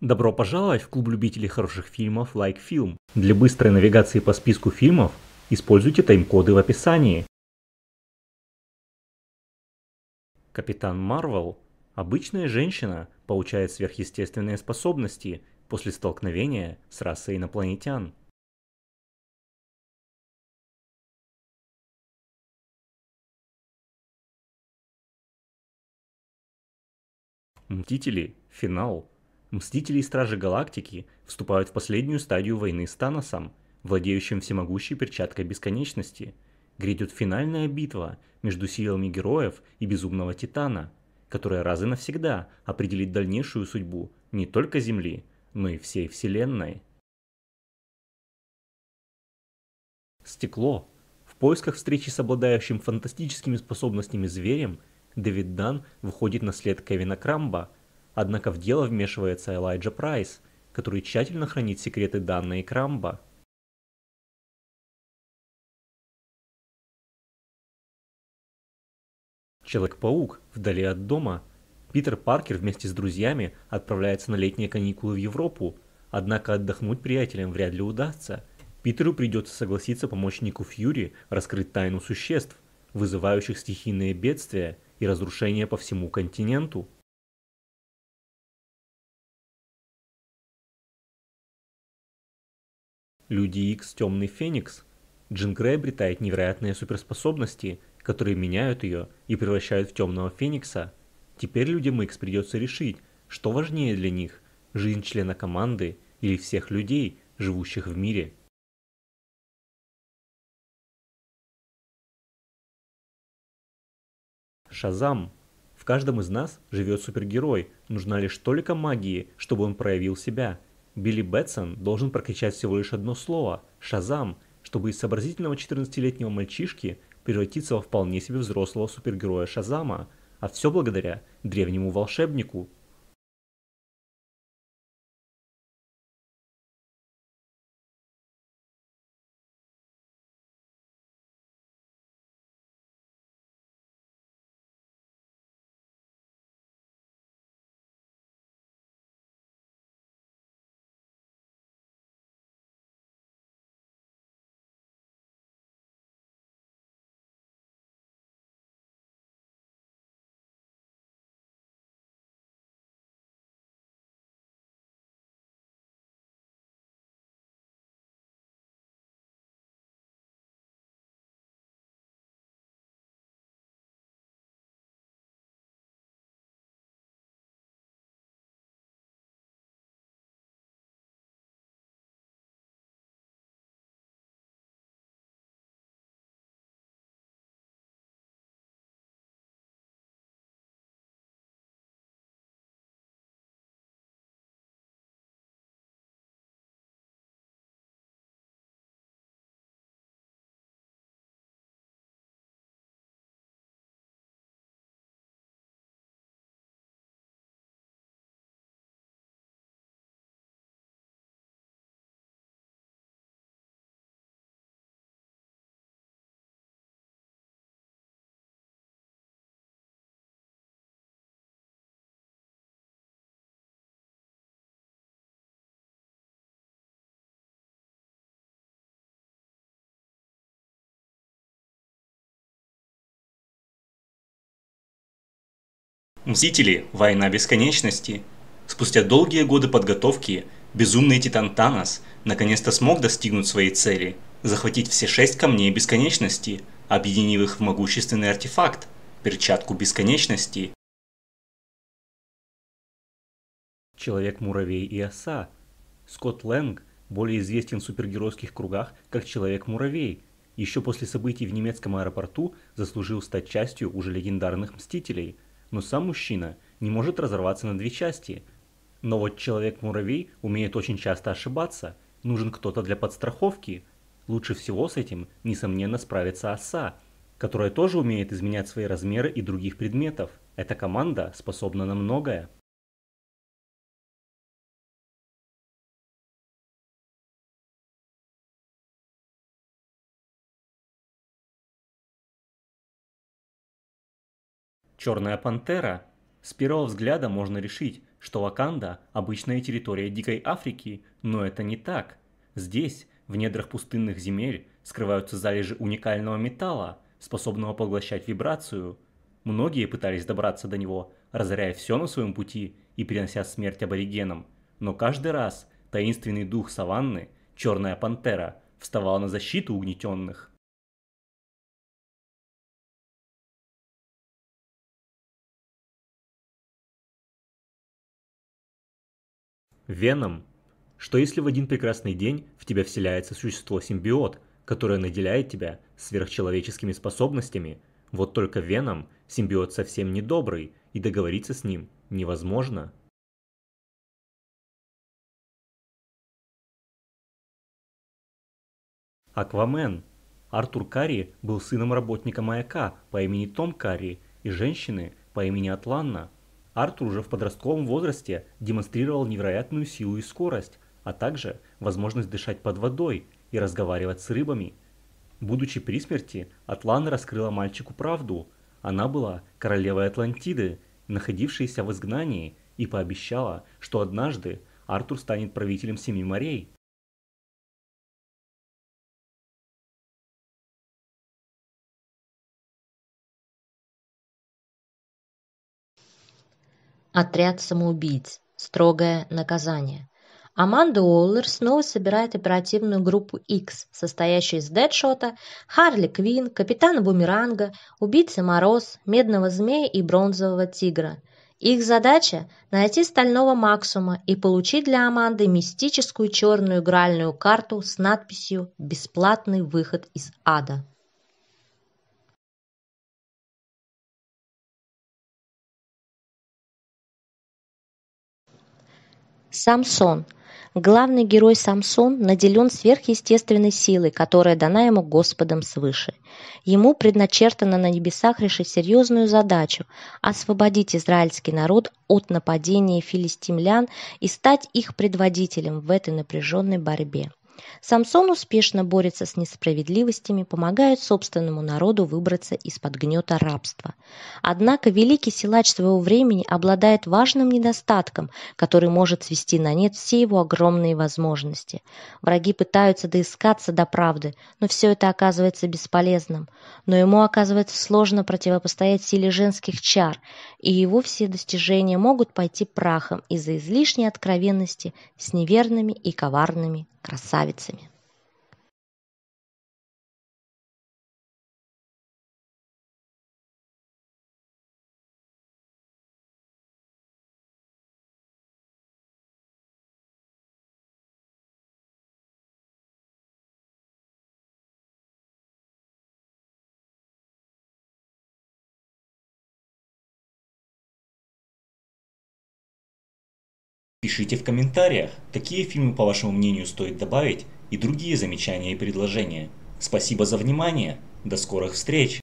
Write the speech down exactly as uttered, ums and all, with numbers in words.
Добро пожаловать в клуб любителей хороших фильмов Like Film. Для быстрой навигации по списку фильмов используйте тайм-коды в описании. Капитан Марвел. Обычная женщина получает сверхъестественные способности после столкновения с расой инопланетян. Мстители. Финал. Мстители и Стражи Галактики вступают в последнюю стадию войны с Таносом, владеющим всемогущей перчаткой бесконечности. Грядет финальная битва между силами героев и Безумного Титана, которая раз и навсегда определит дальнейшую судьбу не только Земли, но и всей Вселенной. Стекло. В поисках встречи с обладающим фантастическими способностями зверем, Дэвид Дан выходит на след Кевина Крамба, однако в дело вмешивается Элайджа Прайс, который тщательно хранит секреты Дана и Крамба. Человек-паук вдали от дома. Питер Паркер вместе с друзьями отправляется на летние каникулы в Европу, однако отдохнуть приятелям вряд ли удастся. Питеру придется согласиться помочь Нику Фьюри раскрыть тайну существ, вызывающих стихийные бедствия и разрушения по всему континенту. Люди Икс Темный Феникс. Джин Грей обретает невероятные суперспособности, которые меняют ее и превращают в Темного Феникса. Теперь людям Икс придется решить, что важнее для них – жизнь члена команды или всех людей, живущих в мире. Шазам. В каждом из нас живет супергерой, нужна лишь толика магии, чтобы он проявил себя. Билли Бэтсон должен прокричать всего лишь одно слово – «Шазам», чтобы из сообразительного четырнадцатилетнего мальчишки превратиться во вполне себе взрослого супергероя Шазама, а все благодаря древнему волшебнику. Мстители. Война бесконечности. Спустя долгие годы подготовки, безумный титан Танос наконец-то смог достигнуть своей цели – захватить все шесть камней бесконечности, объединив их в могущественный артефакт – перчатку бесконечности. Человек-муравей и оса. Скотт Лэнг более известен в супергеройских кругах как Человек-муравей. Еще после событий в немецком аэропорту заслужил стать частью уже легендарных Мстителей. Но сам мужчина не может разорваться на две части. Но вот Человек-муравей умеет очень часто ошибаться. Нужен кто-то для подстраховки. Лучше всего с этим, несомненно, справится оса, которая тоже умеет изменять свои размеры и других предметов. Эта команда способна на многое. Черная пантера. С первого взгляда можно решить, что Ваканда – обычная территория Дикой Африки, но это не так. Здесь, в недрах пустынных земель, скрываются залежи уникального металла, способного поглощать вибрацию. Многие пытались добраться до него, разоряя все на своем пути и принося смерть аборигенам, но каждый раз таинственный дух саванны, черная пантера, вставал на защиту угнетенных. Веном. Что если в один прекрасный день в тебя вселяется существо-симбиот, которое наделяет тебя сверхчеловеческими способностями? Вот только Веном симбиот совсем недобрый, и договориться с ним невозможно. Аквамен. Артур Карри был сыном работника маяка по имени Том Карри и женщины по имени Атланна. Артур уже в подростковом возрасте демонстрировал невероятную силу и скорость, а также возможность дышать под водой и разговаривать с рыбами. Будучи при смерти, Атланна раскрыла мальчику правду. Она была королевой Атлантиды, находившейся в изгнании, и пообещала, что однажды Артур станет правителем семи морей. Отряд самоубийц. Строгое наказание. Аманда Уоллер снова собирает оперативную группу X, состоящую из Дэдшота, Харли Квинн, Капитана Бумеранга, Убийцы Мороз, Медного Змея и Бронзового Тигра. Их задача – найти Стального Максума и получить для Аманды мистическую черную игральную карту с надписью «Бесплатный выход из ада». Самсон. Главный герой Самсон наделен сверхъестественной силой, которая дана ему Господом свыше. Ему предначертано на небесах решить серьезную задачу – освободить израильский народ от нападения филистимлян и стать их предводителем в этой напряженной борьбе. Самсон успешно борется с несправедливостями, помогает собственному народу выбраться из-под гнета рабства. Однако великий силач своего времени обладает важным недостатком, который может свести на нет все его огромные возможности. Враги пытаются доискаться до правды, но все это оказывается бесполезным. Но ему оказывается сложно противопостоять силе женских чар, и его все достижения могут пойти прахом из-за излишней откровенности с неверными и коварными красавицами. Пишите в комментариях, какие фильмы, по вашему мнению, стоит добавить, и другие замечания и предложения. Спасибо за внимание. До скорых встреч!